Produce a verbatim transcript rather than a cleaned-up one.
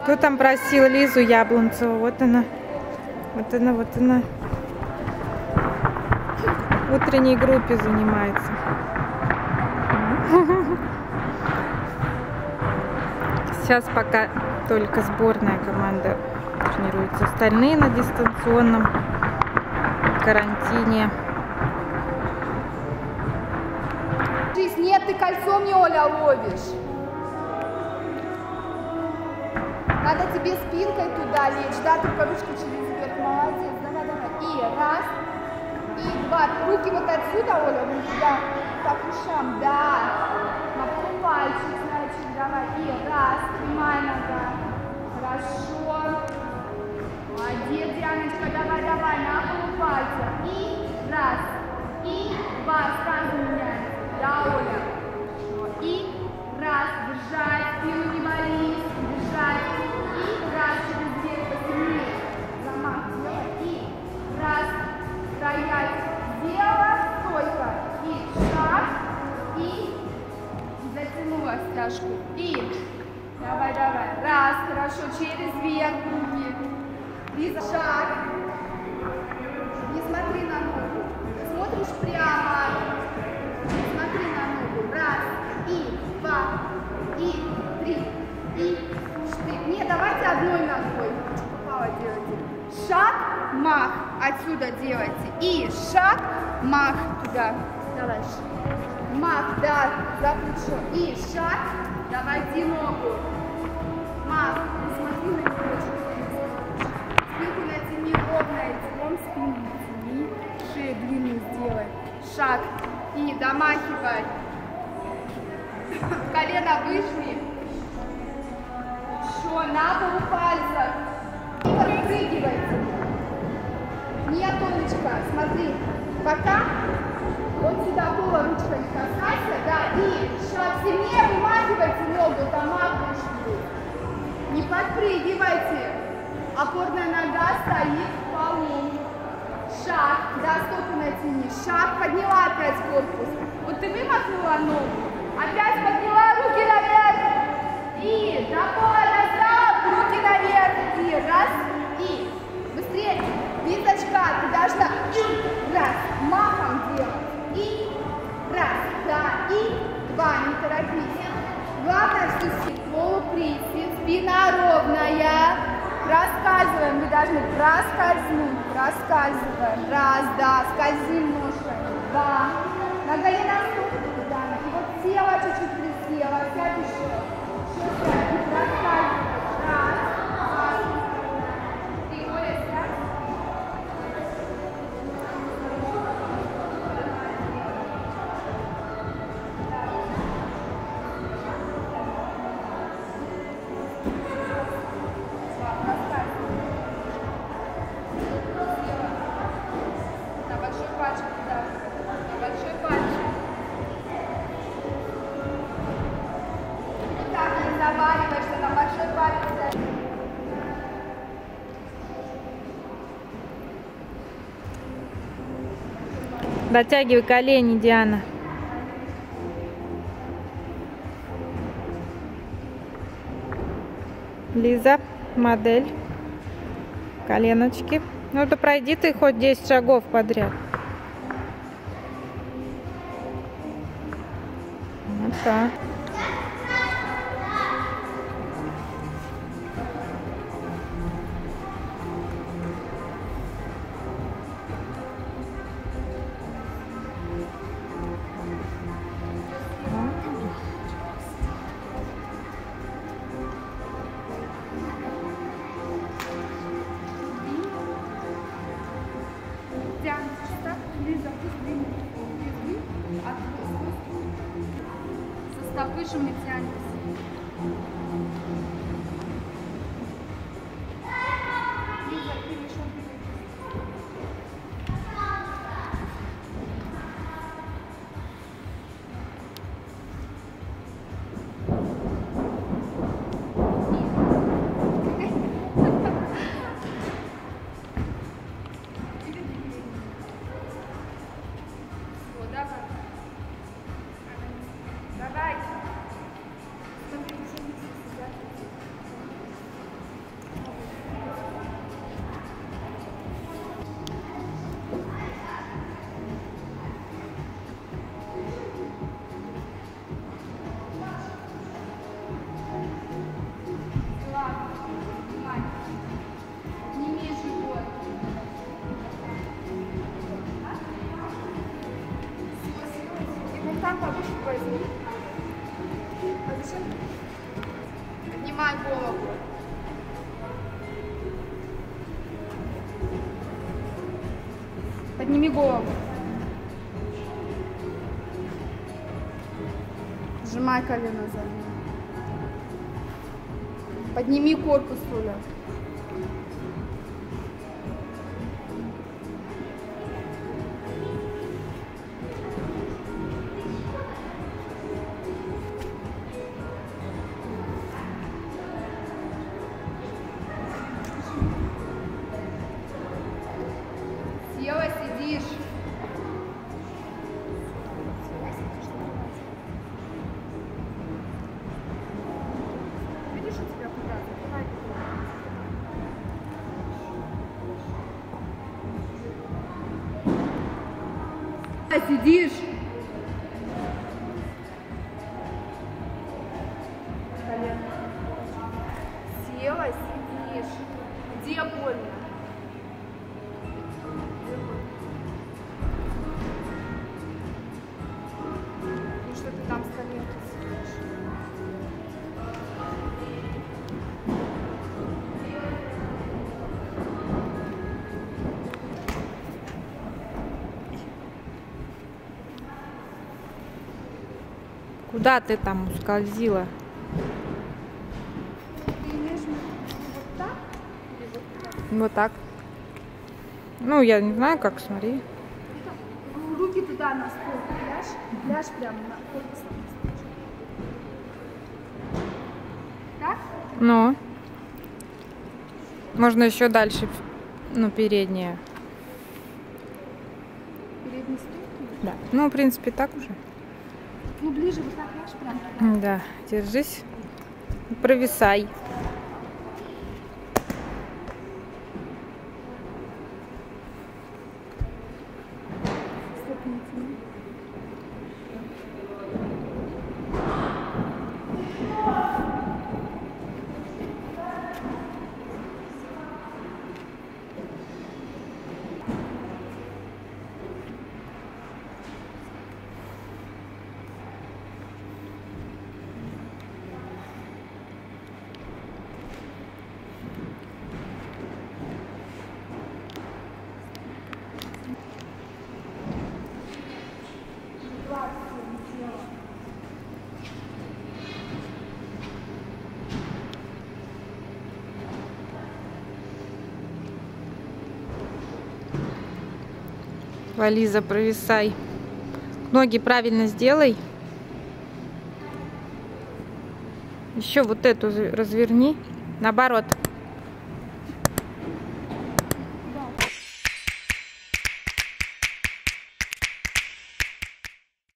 Кто там просил Лизу Яблонцеву? Вот она. Вот она, вот она. В утренней группе занимается. Сейчас пока только сборная команда тренируется. Остальные на дистанционном карантине. Нет, ты кольцом не, Оля, ловишь. Надо тебе спинкой туда лечь, да, только ручку через вверх. Молодец, давай, давай. И раз, и два. Руки вот отсюда, Оля, вон туда, по ушам, да. На полпальчик, значит, давай. И раз, прямая нога. Хорошо. Молодец, Дианочка, давай, давай, на полпальца. И раз, и два, сразу меняем. Да, Оля. И раз, держать, спину не болит, держать. И раз, через дверь посильнее. Замах делай. И раз, стоять. Сделала, стойка. И шаг. И затянула стяжку. И давай, давай. Раз, хорошо, через вверх руки. Лиза, шаг. Не смотри на ногу. Смотришь прямо. Смотри на ногу. Раз, и два, и три, и четыре. Не, давайте одной ногой. Попало делайте. Шаг, мах. Отсюда делайте. И шаг, мах. Туда. Давай. Мах, да, за плечо. И шаг. Давайте ногу. Мах. Не смотри на него. Спинку натяни ровно. Телом спину натяни. Шею длинную сделай. Шаг. И домахивай. Колено выжми. Еще на полу пальцев. И подпрыгивайте. Нет, Олечка, смотри. Пока вот сюда пола ручкой касайся, да, и шаг сильнее вымахивайте ногу, домах вышли. Не подпрыгивайте. Опорная нога стоит в полу. Шаг, да, стопы натяни. Шаг, подняла опять корпус. Вот ты вымахнула ногу. Опять подняла руки наверх. И до пола достала, руки наверх. И раз, и быстрее. Лизочка, ты должна и раз, махом делать. И раз, да, и два, не торопись. Главное, что полуприсед, спина ровная. Проскальзываем, вы должны проскользнуть, проскальзываем. Раз, да, скользим ножками. Два. На колено ступку, да. И вот тело чуть-чуть присела. Сядь еще. Еще сядь. И проскальзываем. Раз, два. Три, Оля, сядь. Дотягивай колени, Диана. Лиза, модель. Коленочки. Ну да пройди ты хоть десять шагов подряд. Вот так. Состав выше мы тянемся. Давай. Поднимай голову. Подними голову. Сжимай колено за мной. Подними корпус, Оля. Села, сидишь. Видишь, у тебя куда? Давай. А сидишь? Колено. Села, сидишь. Где больно? Ну что ты там с коленки сидишь? Куда ты там ускользила? Ты имеешь в виду вот так или вот так? Вот так. Ну, я не знаю, как, смотри. Руки туда на стол, ляжь, ляжь прямо на корпус. Так? Ну. Можно еще дальше, ну, переднее. Передний стул? Да. Ну, в принципе, так уже. Ну, ближе, вот так ляжь прямо. Да, держись. Провисай. Стопните. Лиза, провисай. Ноги правильно сделай. Еще вот эту разверни. Наоборот.